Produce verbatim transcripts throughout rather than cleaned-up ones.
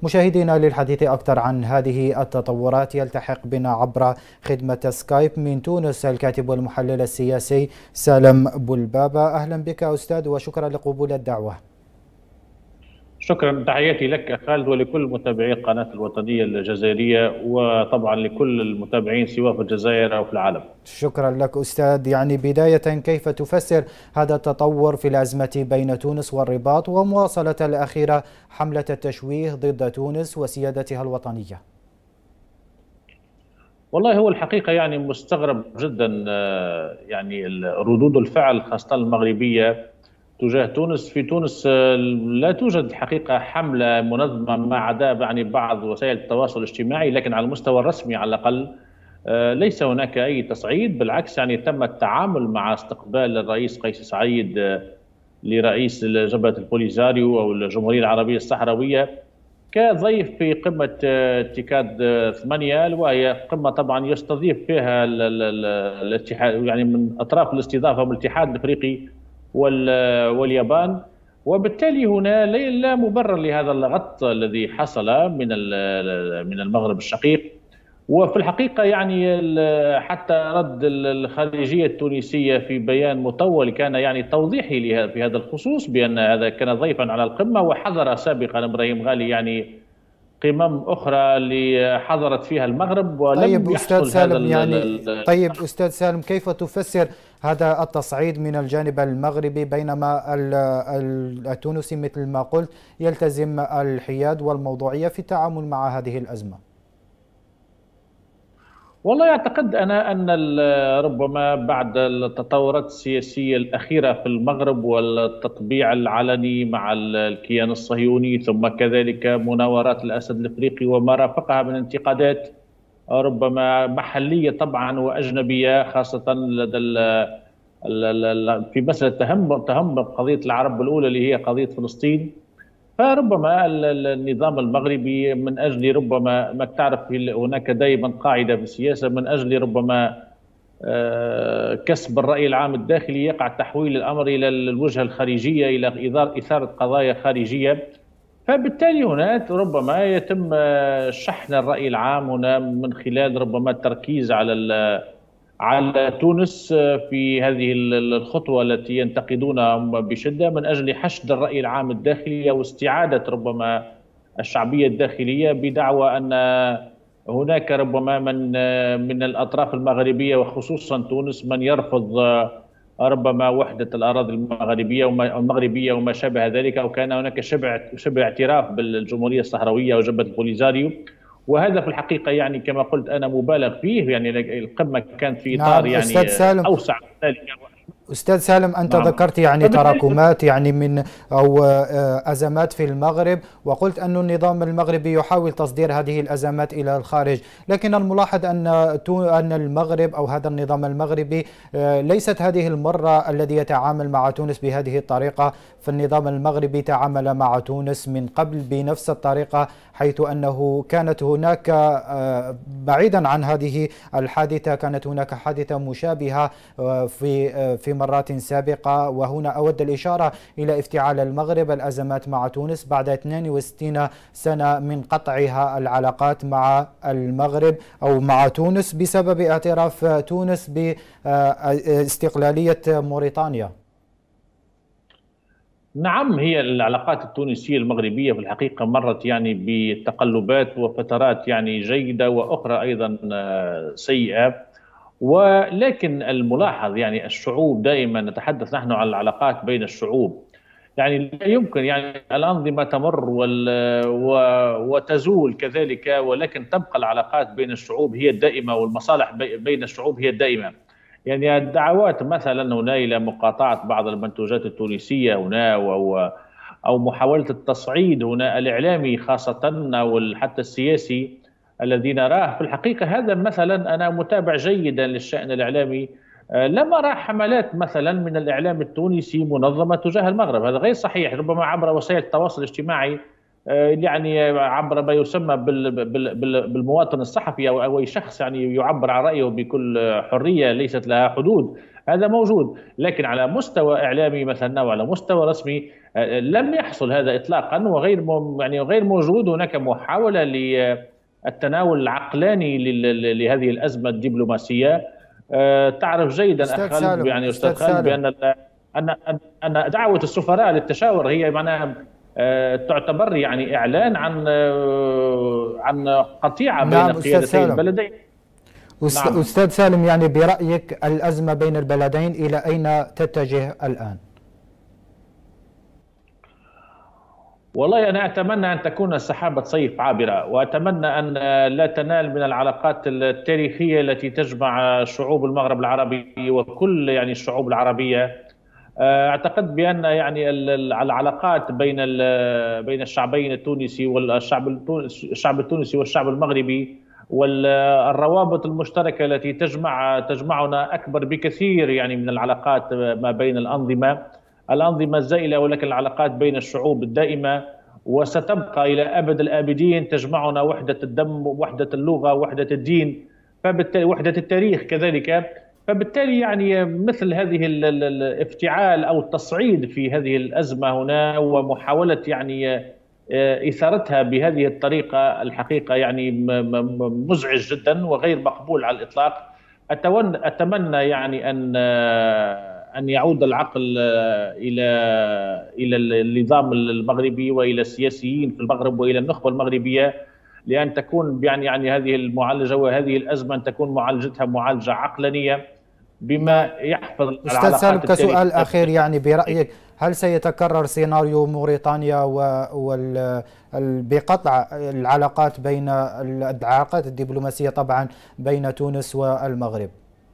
مشاهدينا، للحديث أكثر عن هذه التطورات يلتحق بنا عبر خدمة سكايب من تونس الكاتب والمحلل السياسي سالم بولبابا. أهلا بك أستاذ وشكرا لقبول الدعوة. شكرا، تحياتي لك خالد ولكل متابعي القناة الوطنية الجزائرية، وطبعا لكل المتابعين سواء في الجزائر أو في العالم. شكرا لك أستاذ. يعني بداية، كيف تفسر هذا التطور في الأزمة بين تونس والرباط ومواصلة الأخيرة حملة التشويه ضد تونس وسيادتها الوطنية؟ والله هو الحقيقة يعني مستغرب جدا يعني ردود الفعل خاصة المغربية تجاه تونس. في تونس لا توجد الحقيقة حملة منظمة ما عدا يعني بعض وسائل التواصل الاجتماعي، لكن على المستوى الرسمي على الأقل ليس هناك أي تصعيد. بالعكس يعني تم التعامل مع استقبال الرئيس قيس سعيد لرئيس جبهة البوليزاريو أو الجمهورية العربية الصحراوية كضيف في قمة اتكاد ثمانية، وهي قمة طبعا يستضيف فيها الاتحاد يعني من أطراف الاستضافة من الاتحاد الأفريقي واليابان، وبالتالي هنا لا مبرر لهذا اللغط الذي حصل من من المغرب الشقيق. وفي الحقيقة يعني حتى رد الخارجية التونسية في بيان مطول كان يعني توضيحي في هذا الخصوص، بأن هذا كان ضيفا على القمة، وحضر سابقا إبراهيم غالي يعني قمم أخرى اللي حضرت فيها المغرب ولم طيب يحصل أستاذ هذا سالم يعني طيب أستاذ سالم كيف تفسر هذا التصعيد من الجانب المغربي بينما التونسي مثل ما قلت يلتزم الحياد والموضوعية في التعامل مع هذه الأزمة؟ والله أعتقد أنا أن ربما بعد التطورات السياسية الأخيرة في المغرب والتطبيع العلني مع الكيان الصهيوني، ثم كذلك مناورات الأسد الأفريقي وما رافقها من انتقادات ربما محلية طبعا وأجنبية، خاصة لدى في مسألة تهم تهم قضية العرب الأولى اللي هي قضية فلسطين. فربما النظام المغربي من أجل ربما ما تعرف هناك دائما قاعدة في السياسة، من أجل ربما كسب الرأي العام الداخلي يقع تحويل الأمر إلى الوجهة الخارجية، إلى إثارة قضايا خارجية. فبالتالي هنا ربما يتم شحن الرأي العام هنا من خلال ربما التركيز على على تونس في هذه الخطوة التي ينتقدونها بشدة من أجل حشد الرأي العام الداخلي واستعادة ربما الشعبية الداخلية، بدعوى أن هناك ربما من من الأطراف المغربية وخصوصا تونس من يرفض ربما وحدة الأراضي المغربية وما المغربية وما شابه ذلك، أو كان هناك شبه شبه اعتراف بالجمهورية الصحراوية وجبهة البوليزاريو. وهذا في الحقيقة يعني كما قلت أنا مبالغ فيه، يعني القمة كانت في إطار نعم يعني أستاذ سالم. أوسع من ذلك. أستاذ سالم، أنت نعم. ذكرت يعني تراكمات يعني من أو أزمات في المغرب، وقلت أن النظام المغربي يحاول تصدير هذه الأزمات إلى الخارج، لكن الملاحظ أن أن المغرب أو هذا النظام المغربي ليست هذه المرة الذي يتعامل مع تونس بهذه الطريقة. فالنظام المغربي تعامل مع تونس من قبل بنفس الطريقة، حيث أنه كانت هناك بعيدا عن هذه الحادثة كانت هناك حادثة مشابهة في في مرات سابقة. وهنا أود الإشارة إلى افتعال المغرب الأزمات مع تونس بعد اثنين وستين سنة من قطعها العلاقات مع المغرب أو مع تونس بسبب اعتراف تونس باستقلالية موريتانيا. نعم، هي العلاقات التونسية المغربية في الحقيقة مرت يعني بتقلبات وفترات يعني جيدة وأخرى أيضا سيئة، ولكن الملاحظ يعني الشعوب دائما نتحدث نحن عن العلاقات بين الشعوب، يعني لا يمكن يعني الأنظمة تمر وتزول كذلك، ولكن تبقى العلاقات بين الشعوب هي الدائمة والمصالح بين الشعوب هي الدائمة. يعني الدعوات مثلا هنا إلى مقاطعة بعض المنتوجات التونسية هنا أو أو محاولة التصعيد هنا الإعلامي خاصة أو حتى السياسي الذي نراه، في الحقيقة هذا مثلا أنا متابع جيدا للشأن الإعلامي، لم أرى حملات مثلا من الإعلام التونسي منظمة تجاه المغرب. هذا غير صحيح، ربما عبر وسائل التواصل الاجتماعي يعني عبر ما يسمى بالمواطن الصحفي او اي شخص يعني يعبر عن رايه بكل حريه ليست لها حدود، هذا موجود. لكن على مستوى اعلامي مثلا وعلى مستوى رسمي لم يحصل هذا اطلاقا، وغير يعني غير موجود. هناك محاوله للتناول العقلاني لهذه الازمه الدبلوماسيه. تعرف جيدا أستاذ اخ خالد، سالم يعني أستاذ استاذ خالد، سالم بان ان ان دعوه السفراء للتشاور هي معناها تعتبر يعني اعلان عن عن قطيعه بين نعم أستاذ قيادتي سالم. البلدين. نعم. أستاذ سالم، يعني برأيك الأزمة بين البلدين إلى أين تتجه الآن؟ والله أنا أتمنى أن تكون سحابة صيف عابرة، وأتمنى أن لا تنال من العلاقات التاريخية التي تجمع شعوب المغرب العربي وكل يعني الشعوب العربية. أعتقد بأن يعني العلاقات بين بين الشعبين التونسي والشعب الشعب التونسي والشعب المغربي، والروابط المشتركة التي تجمع تجمعنا أكبر بكثير يعني من العلاقات ما بين الأنظمة الأنظمة الزائلة، ولكن العلاقات بين الشعوب الدائمة، وستبقى إلى أبد الآبدين تجمعنا وحدة الدم، وحدة اللغة، وحدة الدين، فبالتالي وحدة التاريخ كذلك. فبالتالي يعني مثل هذه الافتعال أو التصعيد في هذه الأزمة هنا ومحاولة يعني إثارتها بهذه الطريقة الحقيقة يعني مزعج جدا وغير مقبول على الإطلاق. أتمنى يعني أن أن يعود العقل إلى إلى النظام المغربي وإلى السياسيين في المغرب وإلى النخبة المغربية، لأن تكون يعني يعني هذه المعالجة وهذه الأزمة أن تكون معالجتها معالجة عقلانية بما يحفظ أستاذ سالم، العلاقات التاريخية. كسؤال أخير، يعني برأيك هل سيتكرر سيناريو موريتانيا بقطع العلاقات بين العلاقات الدبلوماسية طبعا بين تونس والمغرب؟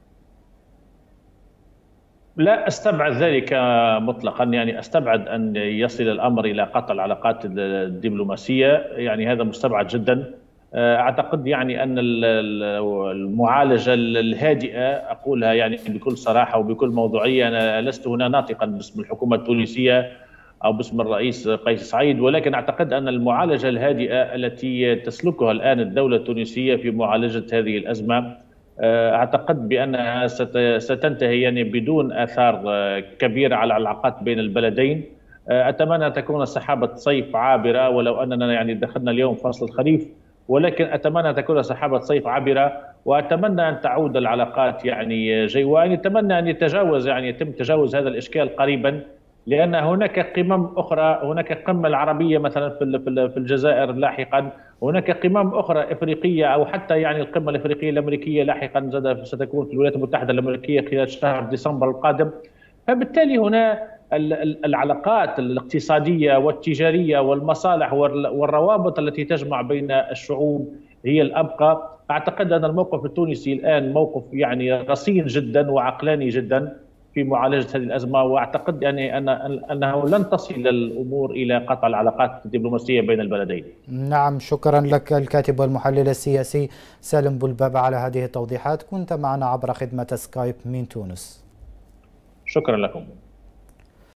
لا استبعد ذلك مطلقا، يعني استبعد ان يصل الامر الى قطع العلاقات الدبلوماسيه، يعني هذا مستبعد جدا. اعتقد يعني ان المعالجه الهادئه، اقولها يعني بكل صراحه وبكل موضوعيه، انا لست هنا ناطقا باسم الحكومه التونسيه او باسم الرئيس قيس سعيد، ولكن اعتقد ان المعالجه الهادئه التي تسلكها الان الدوله التونسيه في معالجه هذه الازمه اعتقد بانها ستنتهي يعني بدون اثار كبيره على العلاقات بين البلدين. اتمنى ان تكون سحابه صيف عابره، ولو اننا يعني دخلنا اليوم فصل الخريف، ولكن اتمنى ان تكون سحابه صيف عابره، واتمنى ان تعود العلاقات يعني جيوان. اتمنى ان يتجاوز يعني يتم تجاوز هذا الاشكال قريبا، لان هناك قمم اخرى، هناك قمه العربيه مثلا في في الجزائر لاحقا، هناك قمم اخرى افريقيه او حتى يعني القمه الافريقيه الامريكيه لاحقا ستكون في الولايات المتحده الامريكيه خلال شهر ديسمبر القادم. فبالتالي هنا العلاقات الاقتصاديه والتجاريه والمصالح والروابط التي تجمع بين الشعوب هي الابقى. اعتقد ان الموقف التونسي الان موقف يعني رصين جدا وعقلاني جدا في معالجه هذه الازمه، واعتقد يعني ان انه لن تصل الامور الى قطع العلاقات الدبلوماسيه بين البلدين. نعم، شكرا لك الكاتب والمحلل السياسي سالم بولبابة على هذه التوضيحات، كنت معنا عبر خدمه سكايب من تونس. شكرا لكم.